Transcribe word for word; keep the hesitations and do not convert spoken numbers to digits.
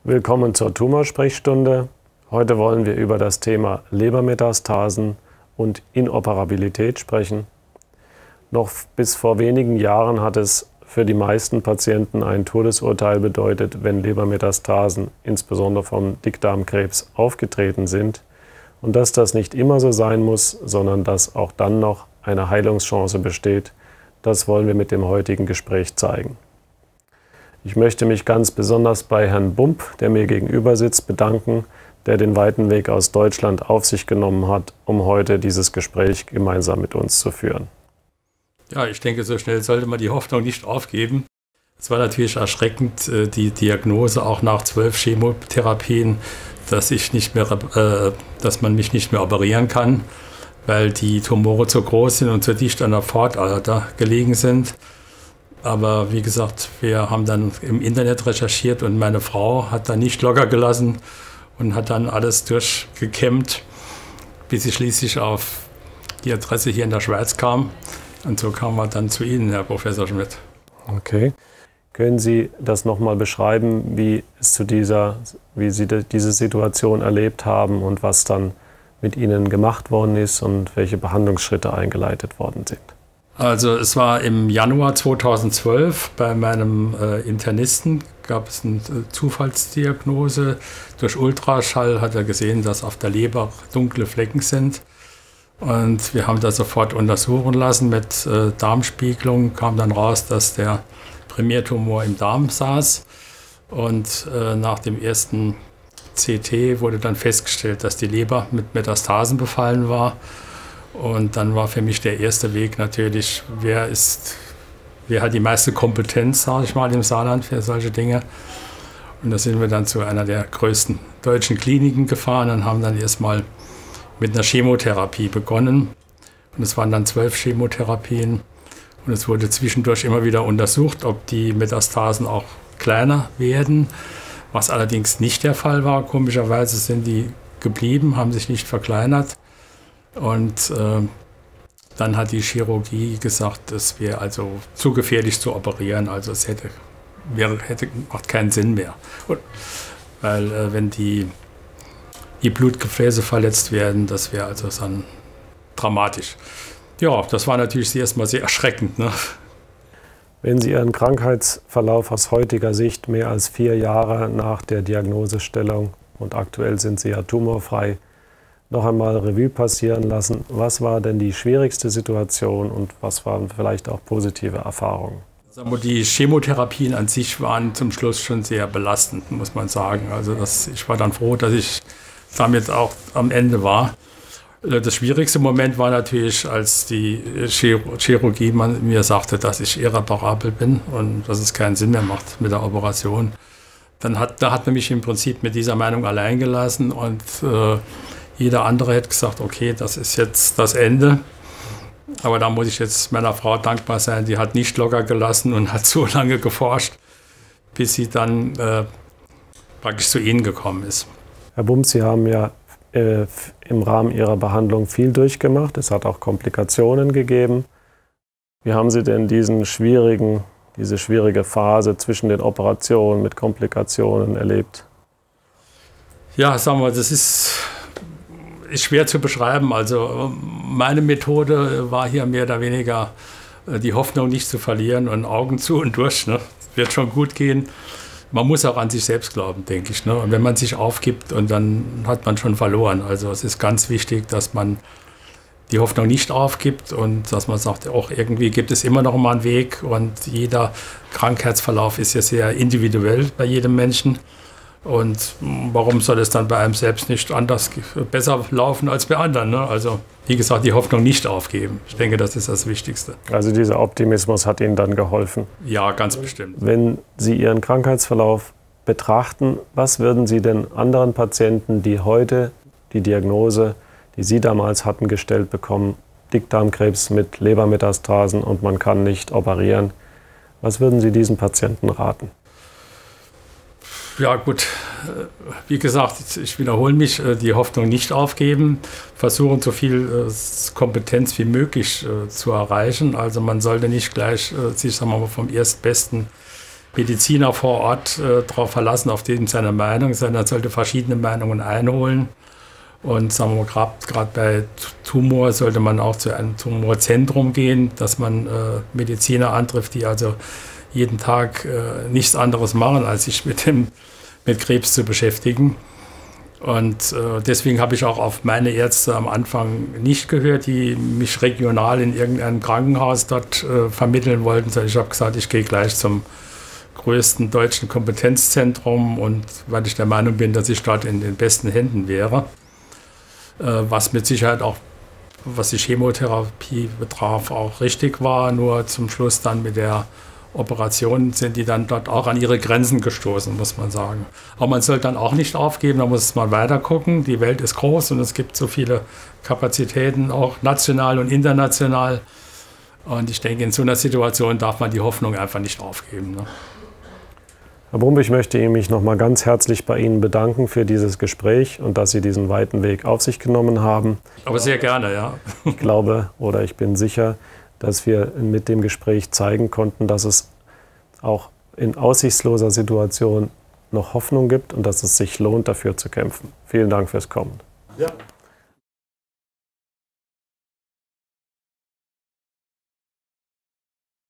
Willkommen zur Tumorsprechstunde. Heute wollen wir über das Thema Lebermetastasen und Inoperabilität sprechen. Noch bis vor wenigen Jahren hat es für die meisten Patienten ein Todesurteil bedeutet, wenn Lebermetastasen, insbesondere vom Dickdarmkrebs, aufgetreten sind. Und dass das nicht immer so sein muss, sondern dass auch dann noch eine Heilungschance besteht, das wollen wir mit dem heutigen Gespräch zeigen. Ich möchte mich ganz besonders bei Herrn Bump, der mir gegenüber sitzt, bedanken, der den weiten Weg aus Deutschland auf sich genommen hat, um heute dieses Gespräch gemeinsam mit uns zu führen. Ja, ich denke, so schnell sollte man die Hoffnung nicht aufgeben. Es war natürlich erschreckend, die Diagnose auch nach zwölf Chemotherapien, dass, ich nicht mehr, äh, dass man mich nicht mehr operieren kann, weil die Tumore zu groß sind und zu dicht an der Pfortader gelegen sind. Aber wie gesagt, wir haben dann im Internet recherchiert und meine Frau hat dann nicht locker gelassen und hat dann alles durchgekämmt, bis sie schließlich auf die Adresse hier in der Schweiz kam. Und so kamen wir dann zu Ihnen, Herr Professor Schmidt. Okay. Können Sie das nochmal beschreiben, wie, es zu dieser, wie Sie diese Situation erlebt haben und was dann mit Ihnen gemacht worden ist und welche Behandlungsschritte eingeleitet worden sind? Also es war im Januar zweitausendzwölf bei meinem äh, Internisten, gab es eine äh, Zufallsdiagnose. Durch Ultraschall hat er gesehen, dass auf der Leber dunkle Flecken sind. Und wir haben das sofort untersuchen lassen mit äh, Darmspiegelung. Kam dann raus, dass der Primärtumor im Darm saß. Und äh, nach dem ersten C T wurde dann festgestellt, dass die Leber mit Metastasen befallen war. Und dann war für mich der erste Weg natürlich, wer ist, wer hat die meiste Kompetenz, sage ich mal, im Saarland für solche Dinge. Und da sind wir dann zu einer der größten deutschen Kliniken gefahren und haben dann erstmal mit einer Chemotherapie begonnen. Und es waren dann zwölf Chemotherapien. Und es wurde zwischendurch immer wieder untersucht, ob die Metastasen auch kleiner werden, was allerdings nicht der Fall war. Komischerweise sind die geblieben, haben sich nicht verkleinert. Und äh, dann hat die Chirurgie gesagt, es wäre also zu gefährlich zu operieren, also es hätte, wäre, hätte macht keinen Sinn mehr. Und, weil äh, wenn die, die Blutgefäße verletzt werden, das wäre also dann dramatisch. Ja, das war natürlich erstmal sehr erschreckend, ne? Wenn Sie Ihren Krankheitsverlauf aus heutiger Sicht mehr als vier Jahre nach der Diagnosestellung und aktuell sind Sie ja tumorfrei, noch einmal Revue passieren lassen. Was war denn die schwierigste Situation und was waren vielleicht auch positive Erfahrungen? Die Chemotherapien an sich waren zum Schluss schon sehr belastend, muss man sagen. Also das, ich war dann froh, dass ich damit auch am Ende war. Das schwierigste Moment war natürlich, als die Chirurgie mir sagte, dass ich irreparabel bin und dass es keinen Sinn mehr macht mit der Operation. Dann hat, da hat man mich im Prinzip mit dieser Meinung allein gelassen und äh, jeder andere hätte gesagt, okay, das ist jetzt das Ende. Aber da muss ich jetzt meiner Frau dankbar sein, die hat nicht locker gelassen und hat so lange geforscht, bis sie dann äh, praktisch zu Ihnen gekommen ist. Herr Bump, Sie haben ja äh, im Rahmen Ihrer Behandlung viel durchgemacht. Es hat auch Komplikationen gegeben. Wie haben Sie denn diesen schwierigen, diese schwierige Phase zwischen den Operationen mit Komplikationen erlebt? Ja, sagen wir, das ist... ist schwer zu beschreiben. Also meine Methode war hier mehr oder weniger die Hoffnung nicht zu verlieren und Augen zu und durch. Ne? Wird schon gut gehen. Man muss auch an sich selbst glauben, denke ich. Ne? Und wenn man sich aufgibt, und dann hat man schon verloren. Also es ist ganz wichtig, dass man die Hoffnung nicht aufgibt und dass man sagt, auch irgendwie gibt es immer noch mal einen Weg. Und jeder Krankheitsverlauf ist ja sehr individuell bei jedem Menschen. Und warum soll es dann bei einem selbst nicht anders, besser laufen als bei anderen? Ne? Also wie gesagt, die Hoffnung nicht aufgeben. Ich denke, das ist das Wichtigste. Also dieser Optimismus hat Ihnen dann geholfen? Ja, ganz bestimmt. Wenn Sie Ihren Krankheitsverlauf betrachten, was würden Sie denn anderen Patienten, die heute die Diagnose, die Sie damals hatten, gestellt bekommen, Dickdarmkrebs mit Lebermetastasen und man kann nicht operieren, was würden Sie diesen Patienten raten? Ja gut, wie gesagt, ich wiederhole mich, die Hoffnung nicht aufgeben, versuchen so viel Kompetenz wie möglich zu erreichen. Also man sollte nicht gleich sich, sagen wir mal, vom Erstbesten Mediziner vor Ort äh, darauf verlassen, auf dem seine Meinung, sondern er sollte verschiedene Meinungen einholen. Und sagen wir mal, gerade bei Tumor sollte man auch zu einem Tumorzentrum gehen, dass man äh, Mediziner antrifft, die also jeden Tag äh, nichts anderes machen, als sich mit, dem, mit Krebs zu beschäftigen. Und äh, deswegen habe ich auch auf meine Ärzte am Anfang nicht gehört, die mich regional in irgendeinem Krankenhaus dort äh, vermitteln wollten, sondern ich habe gesagt, ich gehe gleich zum größten deutschen Kompetenzzentrum, und weil ich der Meinung bin, dass ich dort in den besten Händen wäre. Was mit Sicherheit auch, was die Chemotherapie betraf, auch richtig war. Nur zum Schluss dann mit der Operation sind die dann dort auch an ihre Grenzen gestoßen, muss man sagen. Aber man sollte dann auch nicht aufgeben, da muss man weiter gucken. Die Welt ist groß und es gibt so viele Kapazitäten, auch national und international. Und ich denke, in so einer Situation darf man die Hoffnung einfach nicht aufgeben. Ne? Herr Brumpe, ich möchte mich noch mal ganz herzlich bei Ihnen bedanken für dieses Gespräch und dass Sie diesen weiten Weg auf sich genommen haben. Aber sehr gerne, ja. Ich glaube oder ich bin sicher, dass wir mit dem Gespräch zeigen konnten, dass es auch in aussichtsloser Situation noch Hoffnung gibt und dass es sich lohnt, dafür zu kämpfen. Vielen Dank fürs Kommen. Ja.